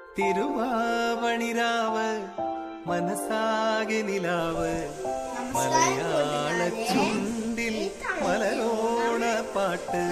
തിരുവാവണിരാവ് മനസാകെ നിലാവ് മലയാള ചുണ്ടിൽ മലരോണ പാട്ട്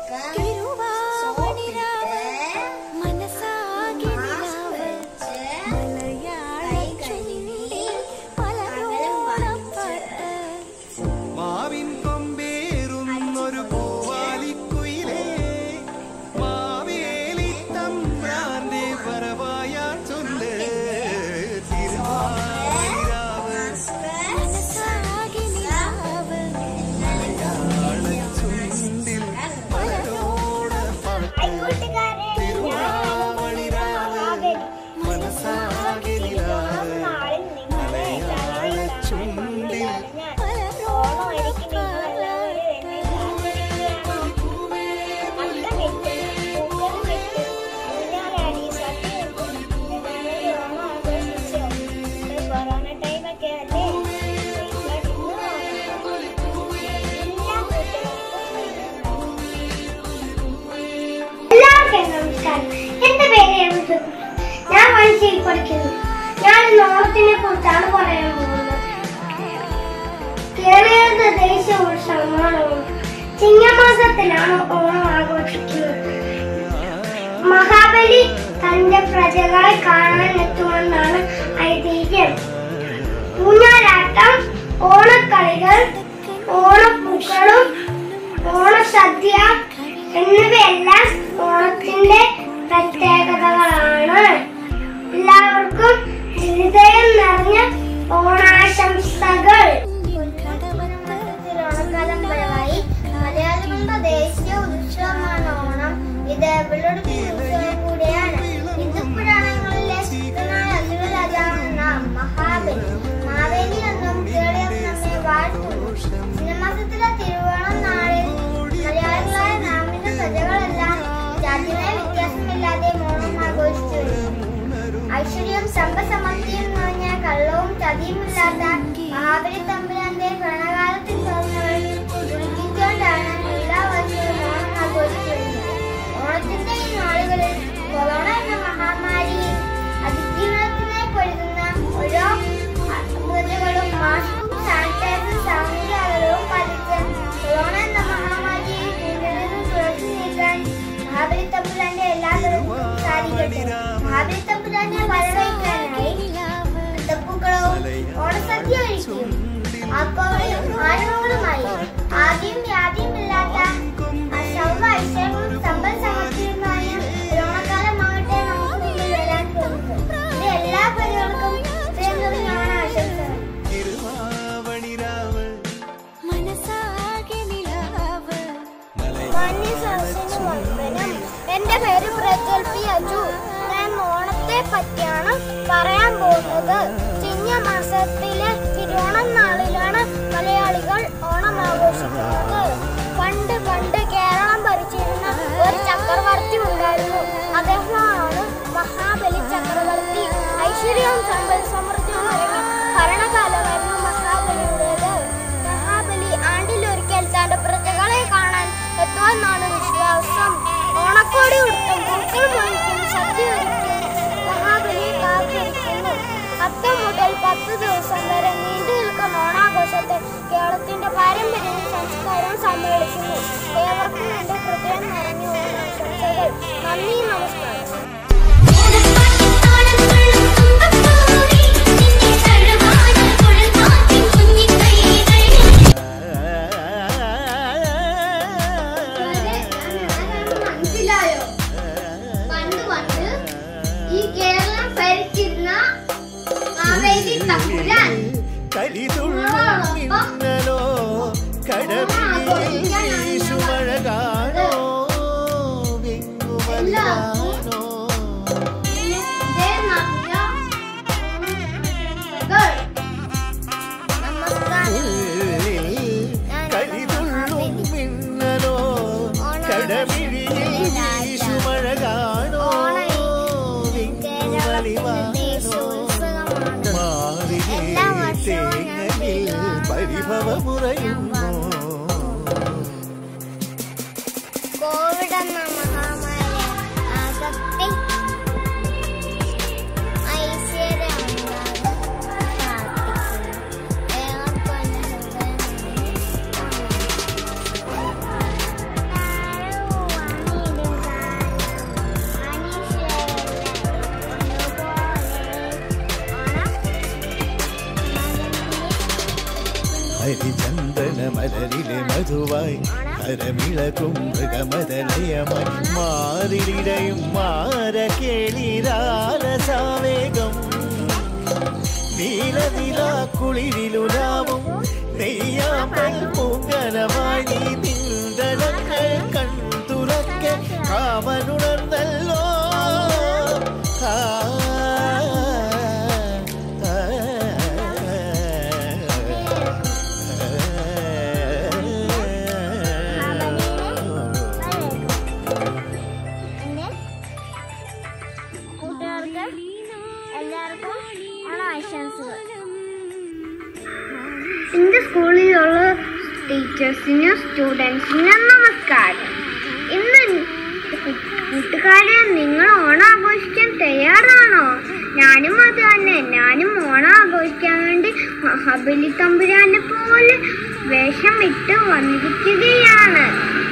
ഞാൻ ഓണത്തിനെ കുറിച്ചാണ് പറയാൻ പോകുന്നത്. കേരളീയ ദേശീയ ഉത്സവമാണ് ഓണം. ചിങ്ങമാസത്തിലാണ് ഓണം ആഘോഷിക്കുന്നത്. മഹാബലി തന്റെ പ്രജകളെ കാണാൻ എത്തുമെന്നാണ് ഐതിഹ്യം. ഊഞ്ഞാലാട്ടം, ഓണക്കളികൾ, ഓണപ്പൂക്കളും ഓണസദ്യ എന്നിവയെല്ലാം ഓണത്തിന്റെ പ്രത്യേകതകളാണ്. എല്ലാവർക്കും ഹൃദയം നിറഞ്ഞ ഓണാശംസകൾ. ഓണക്കാലം വരവായി. മലയാളികളുടെ ദേശീയ ഉത്സവമാണ് ഓണം. ഇത് അവരുടെ ഉത്സവം കൂടിയാണ്. ഹിന്ദു പുരാണങ്ങളിലെ ശക്തനായ അസുര രാജാവാണ് മഹാബലി. മാവേലി എന്നും കേരളം നമ്മെ വാഴ്ത്തുന്നു. ചിങ്ങമാസത്തിലെ തിരുവോണം നാളിൽ മലയാളികളായ നാമിന്റെ പ്രജകളെല്ലാം ജാതിയായ വ്യത്യാസമില്ലാതെ ഓണം ആഘോഷിച്ചു വരുന്നു. ഐശ്വര്യം സമ്പസമൃദ്ധിയും നിറഞ്ഞ കള്ളവും ചതിയുമില്ലാത്ത മഹാബലി തമ്പുരാന്റെ ഭരണകാലത്തിൽ തോന്നുന്നവർ കുളിപ്പിച്ചുകൊണ്ടാണ് എല്ലാ വർഷവും ഓണം ആഘോഷിച്ചു വരുന്നത്. ഓണത്തിന്റെ ഈ നാളുകളിൽ കൊറോണ എന്ന മഹാമാരി അതിജീവനത്തിനായി പൊരുതുന്ന ഓരോ പ്രജകളും മാസ്കും സാനിറ്റൈസറും സാമൂഹിക അകലവും പാലിച്ച് കൊറോണ എന്ന മഹാമാരിയെ കൂടുതലും തുറച്ചു നീക്കാൻ മഹാബലി തമ്പുരാന്റെ എല്ലാ ദിവസവും സാധിക്കട്ടെ. മഹാബലി തമ്പുരാനെ വരവേൽക്കാനായി പൂക്കളവും ഓണസദ്യ ഒരുക്കും. അപ്പവും ആനകളുമായി ആദ്യം വ്യാധിയുമില്ലാത്ത സർവ്വ ഐശ്വര്യവും സമ്പൽ സമൃദ്ധിയുമായ ഓണക്കാലമാകട്ടെ നമുക്ക് മുന്നിൽ വരാൻ പോകുന്നത്. ഇത് എല്ലാ പരികൾക്കും ഓണാശംസകൾ. എന്റെ പേര് പ്രഗൽഭി അജു. ഞാൻ ഓണത്തെ പറ്റിയാണ് പറയാൻ പോകുന്നത്. ചിങ്ങമാസത്തിലെ തിരുവോണം നാളിലാണ് മലയാളികൾ ഓണം ആഘോഷിക്കുന്നത്. പണ്ട് കേരളം ഭരിച്ചിരുന്ന ഒരു ചക്രവർത്തി ഉണ്ടായിരുന്നു. അദ്ദേഹമാണ് മഹാബലി ചക്രവർത്തി. ഐശ്വര്യവും സമ്പൽ സമൃദ്ധിയും നിറഞ്ഞ ഭരണകാലമായിരുന്നു മഹാബലിയുടേത്. മഹാബലി ആണ്ടിലൊരിക്കൽ തന്റെ പ്രജകളെ കാണാൻ എത്തുമെന്നാണ് വിശ്വാസം. ഓണക്കോടി ഉടുത്തും പൂക്കൾ മുറിക്കും സദ്യ ഒരുക്കും മഹാബലിയെ കാത്തിരിക്കുന്നു. 10 മുതൽ 10 ദിവസം വരെ നീണ്ടു നിൽക്കുന്ന ഓണാഘോഷത്തെ കേരളത്തിന്റെ പാരമ്പര്യവും സംസ്കാരവും സമ്മേളിക്കുന്നു. ഏവർക്കും എന്റെ ഹൃദയം നിറഞ്ഞ ഓണാശംസകൾ. നന്ദി, നമസ്കാരം. കോവിഡ് എന്ന മഹാമാരി ആസക്തി ഹരിചന്ദന മലരിലെ മധുവായി ഹരമിളകും മൃഗമതലയമായി മാറിലിടയും മാര കേളിരാലസാവേഗം നീലനില കുളിരിലുലാവും നെയ്യാമ്പൽ പൂങ്കനമായി നീ നിന്തളങ്ങൾ കൺതുറക്കെ കാമനുണർന്നല്ലോ എന്റെ സ്കൂളിലുള്ള ടീച്ചേഴ്സിനും സ്റ്റുഡൻസിനും നമസ്കാരം. ഇന്ന് കൂട്ടുകാരെ, നിങ്ങൾ ഓണം ആഘോഷിക്കാൻ തയ്യാറാണോ? ഞാനും അത് തന്നെ. ഞാനും ഓണം ആഘോഷിക്കാൻ വേണ്ടി മഹാബലി തമ്പുരാനെ പോലെ വേഷം ഇട്ട് വന്നിരിക്കുകയാണ്.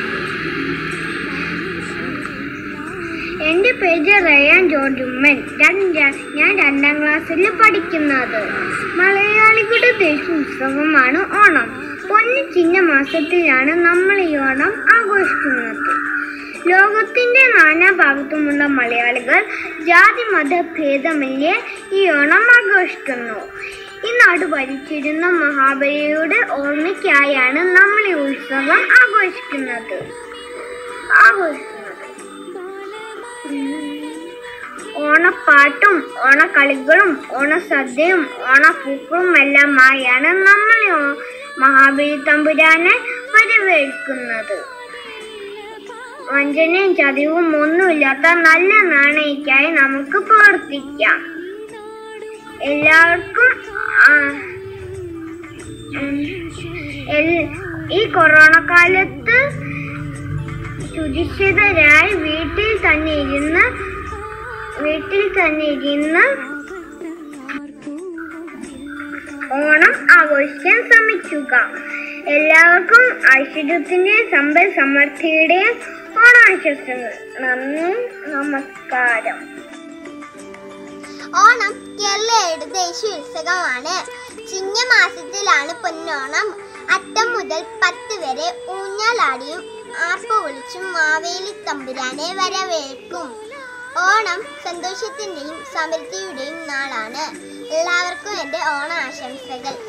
എന്റെ പേര് റയാൻ ജോർജ് ഉമ്മൻ. ഞാൻ 2ാം ക്ലാസ്സിൽ പഠിക്കുന്നത്. മലയാളികളുടെ ദേശോത്സവമാണ് ഓണം. പൊന്നു ചിങ്ങമാസത്തിലാണ് നമ്മൾ ഈ ഓണം ആഘോഷിക്കുന്നത്. ലോകത്തിന്റെ നാനാഭാഗത്തുമുള്ള മലയാളികൾ ജാതി മത ഭേദമന്യേ ഈ ഓണം ആഘോഷിക്കുന്നു. ഈ നാട് ഭരിച്ചിരുന്ന മഹാബലിയുടെ ഓർമ്മയ്ക്കായാണ് നമ്മൾ ഈ ഉത്സവം ആഘോഷിക്കുന്നത്. ഓണപ്പാട്ടും ഓണക്കളികളും ഓണസദ്യയും ഓണപ്പൂക്കളും എല്ലാമായാണ് നമ്മൾ മഹാബലി തമ്പുരാനെ വരവേൽക്കുന്നത്. വഞ്ചനയും ചതിവും ഒന്നുമില്ലാത്ത നല്ല നാണയക്കായി നമുക്ക് പ്രവർത്തിക്കാം. എല്ലാവർക്കും ഈ കൊറോണ കാലത്ത് സുരക്ഷിതരായി വീട്ടിൽ തന്നെ ഇരുന്ന് ഓണം ആഘോഷിക്കാൻ ശ്രമിക്കുക. എല്ലാവർക്കും ഐശ്വര്യത്തിന്റെയും സമ്പൽ സമൃദ്ധിയുടെയും ഓണാശംസകൾ. നന്ദി, നമസ്കാരം. ഓണം കേരളീയരുടെ ദേശീയ ഉത്സവമാണ്. ചിങ്ങമാസത്തിലാണ് പൊന്നോണം. അത്തം മുതൽ 10 വരെ ഊഞ്ഞാലാടിയും ആർപ്പ് വിളിച്ചും മാവേലി തമ്പുരാനെ വരവേൽക്കും. ഓണം സന്തോഷത്തിന്റെയും സമൃദ്ധിയുടെയും നാളാണ്. എല്ലാവർക്കും എൻ്റെ ഓണാശംസകൾ.